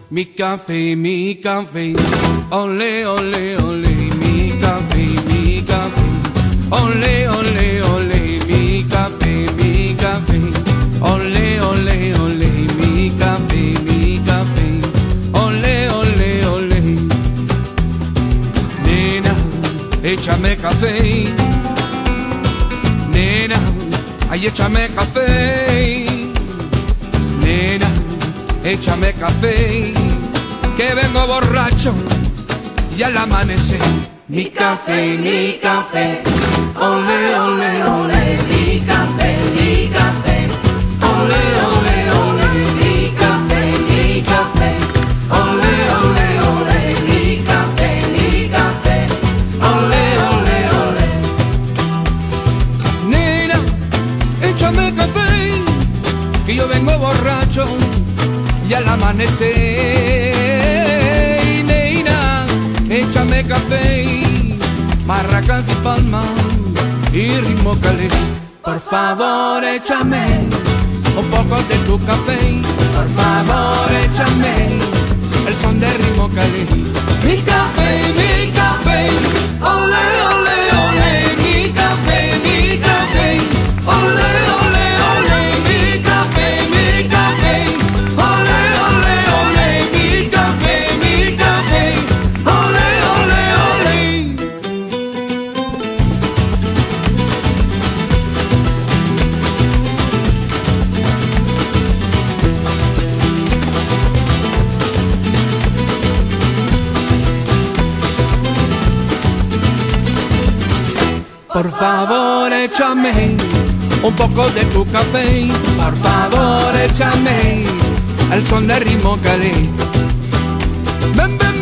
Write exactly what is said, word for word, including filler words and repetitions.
Mi café, mi café, ole, ole, ole, mi café, mi café, ole, ole, ole, mi café, mi café, ole, ole, ole, mi café, mi café, ole, ole, ole. Nena, échame café, nena, ay, échame café, nena, échame café, que vengo borracho y al amanecer. Mi café, mi café, ole, ole, ole, mi café, mi café, ole, ole, ole, mi café, mi café, ole, ole, ole, mi café, mi café, ole, ole, ole. Nena, échame café, que yo vengo borracho y al amanecer. Nena, échame café, marracas y palmas y ritmo calé. Por favor, échame un poco de tu café. Por favor, échame el son de ritmo calé. Mi café, mi café, ole, ole, ole, mi café, mi café, ole, ole, ole, mi café, mi café, ole, ole, ole, mi café, mi café, ole, ole, ole. Por favor, échame un poco de tu café. Por favor, échame el son de ritmo calé. Ven, ven,